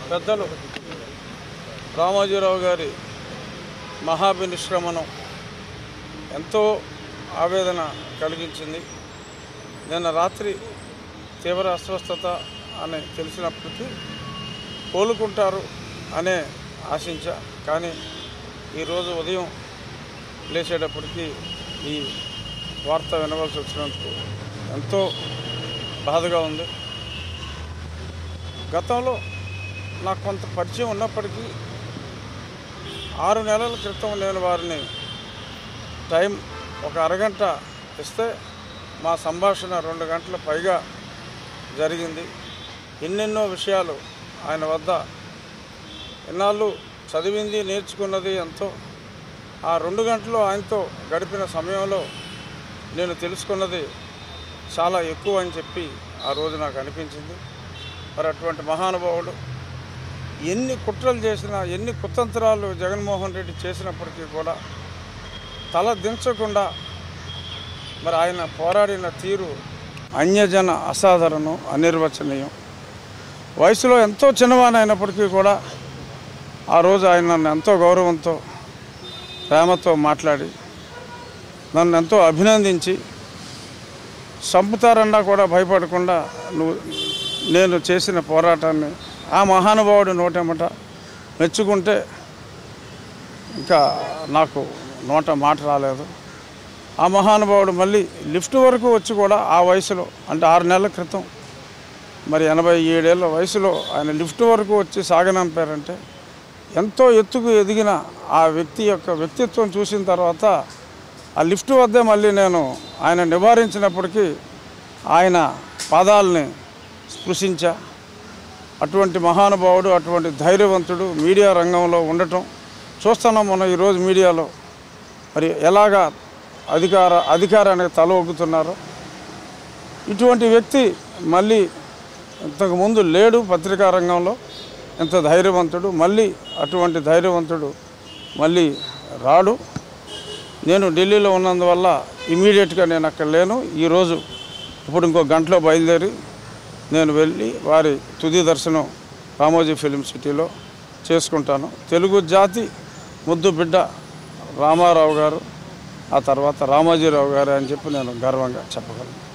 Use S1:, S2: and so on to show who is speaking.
S1: పెద్దలు రామోజీరావు గారి మహాభినిష్క్రమణం ఎంతో ఆవేదన కలిగించింది. నిన్న రాత్రి తీవ్ర అస్వస్థత అని తెలిసినప్పటికీ కోలుకుంటారు అనే ఆశించా. కానీ ఈరోజు ఉదయం లేచేటప్పటికీ ఈ వార్త వినవలసి వచ్చినందుకు ఎంతో బాధగా ఉంది. గతంలో నాకు కొంత పరిచయం ఉన్నప్పటికీ 6 నెలల క్రితం నేను వారిని టైం ఒక అరగంట ఇస్తే మా సంభాషణ 2 గంటల పైగా జరిగింది. ఎన్నెన్నో విషయాలు ఆయన వద్ద ఇన్నాళ్ళు చదివింది నేర్చుకున్నది ఎంతో. ఆ 2 గంటలు ఆయనతో గడిపిన సమయంలో నేను తెలుసుకున్నది చాలా ఎక్కువ అని చెప్పి ఆ రోజు నాకు అనిపించింది. మరి అటువంటి మహానుభావుడు ఎన్ని కుట్రలు చేసినా, ఎన్ని కుతంత్రాలు జగన్మోహన్ రెడ్డి చేసినప్పటికీ కూడా తల దించకుండా మరి ఆయన పోరాడిన తీరు అన్యజన అసాధారణం, అనిర్వచనీయం. వయసులో ఎంతో చిన్నవానైనప్పటికీ కూడా ఆ రోజు ఆయన నన్ను ఎంతో గౌరవంతో ప్రేమతో మాట్లాడి నన్ను ఎంతో అభినందించి చంపుతారన్నా కూడా భయపడకుండా నేను చేసిన పోరాటాన్ని ఆ మహానుభావుడి నోటెమ్మట మెచ్చుకుంటే ఇంకా నాకు నోట మాట రాలేదు. ఆ మహానుభావుడు మళ్ళీ లిఫ్ట్ వరకు వచ్చి కూడా ఆ వయసులో అంటే 6 నెలల క్రితం మరి 87 ఏళ్ళ వయసులో ఆయన లిఫ్ట్ వరకు వచ్చి సాగనంపారంటే ఎంతో ఎత్తుకు ఎదిగిన ఆ వ్యక్తి యొక్క వ్యక్తిత్వం చూసిన తర్వాత ఆ లిఫ్ట్ వద్దే మళ్ళీ నేను ఆయన నివారించినప్పటికీ ఆయన పాదాలని స్పృశించా. అటువంటి మహానుభావుడు, అటువంటి ధైర్యవంతుడు మీడియా రంగంలో ఉండటం చూస్తున్నాం. మనం ఈరోజు మీడియాలో మరి ఎలాగా అధికారానికి తల ఒగ్గుతున్నారో ఇటువంటి వ్యక్తి మళ్ళీ ఇంతకుముందు లేడు పత్రికా రంగంలో. ఎంత ధైర్యవంతుడు, మళ్ళీ అటువంటి ధైర్యవంతుడు మళ్ళీ రాడు. నేను ఢిల్లీలో ఉన్నందువల్ల ఇమీడియట్గా నేను అక్కడ లేను. ఈరోజు ఇప్పుడు ఇంకో గంటలో బయలుదేరి నేను వెళ్ళి వారి తుది దర్శనం రామోజీ ఫిలిం సిటీలో చేసుకుంటాను. తెలుగు జాతి ముద్దు బిడ్డ రామారావు గారు, ఆ తర్వాత రామోజీరావు గారు అని చెప్పి నేను గర్వంగా చెప్పగలను.